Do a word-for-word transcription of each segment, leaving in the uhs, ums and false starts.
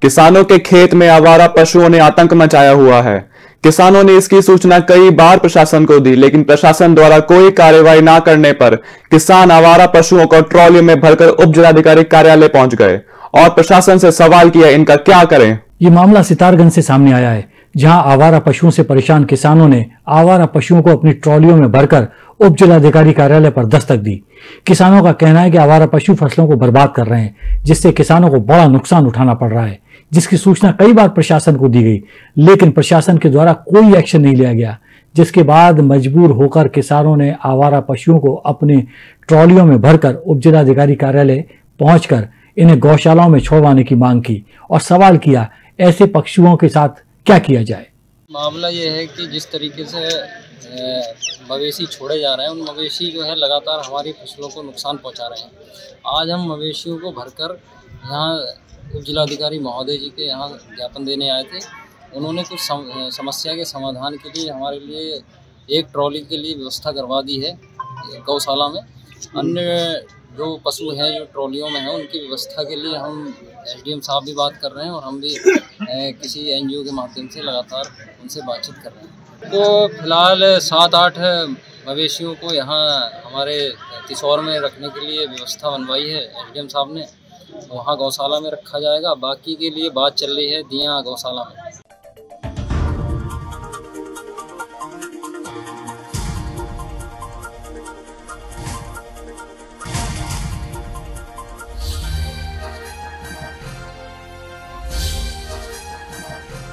किसानों के खेत में आवारा पशुओं ने आतंक मचाया हुआ है। किसानों ने इसकी सूचना कई बार प्रशासन को दी, लेकिन प्रशासन द्वारा कोई कार्रवाई न करने पर किसान आवारा पशुओं को ट्रॉलियों में भरकर उप जिलाधिकारी कार्यालय पहुंच गए और प्रशासन से सवाल किया, इनका क्या करें। ये मामला सितारगंज से सामने आया है, जहां आवारा पशुओं से परेशान किसानों ने आवारा पशुओं को अपनी ट्रॉलियों में भरकर उप जिलाधिकारी कार्यालय पर दस्तक दी। किसानों का कहना है कि आवारा पशु फसलों को बर्बाद कर रहे हैं, जिससे किसानों को बड़ा नुकसान उठाना पड़ रहा है, जिसकी सूचना कई बार प्रशासन को दी गई, लेकिन प्रशासन के द्वारा कोई एक्शन नहीं लिया गया। जिसके बाद मजबूर होकर किसानों ने आवारा पशुओं को अपनी ट्रॉलियों में भरकर उप जिलाधिकारी कार्यालय पहुंचकर इन्हें गौशालाओं में छोड़वाने की मांग की और सवाल किया, ऐसे पशुओं के साथ क्या किया जाए। मामला ये है कि जिस तरीके से मवेशी छोड़े जा रहे हैं, उन मवेशी जो है लगातार हमारी फसलों को नुकसान पहुंचा रहे हैं। आज हम मवेशियों को भरकर यहाँ उप जिलाधिकारी महोदय जी के यहाँ ज्ञापन देने आए थे। उन्होंने कुछ सम, समस्या के समाधान के लिए हमारे लिए एक ट्रॉली के लिए व्यवस्था करवा दी है गौशाला में। अन्य जो पशु हैं जो ट्रॉलियों में हैं, उनकी व्यवस्था के लिए हम एसडीएम साहब भी बात कर रहे हैं और हम भी ए, किसी एनजीओ के माध्यम से लगातार उनसे बातचीत कर रहे हैं। तो फिलहाल सात आठ मवेशियों को यहाँ हमारे तिसौर में रखने के लिए व्यवस्था बनवाई है एसडीएम साहब ने, वहाँ गौशाला में रखा जाएगा। बाकी के लिए बात चल रही है दिया गौशाला में।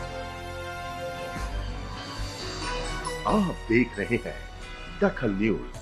आप देख रहे हैं दखल न्यूज।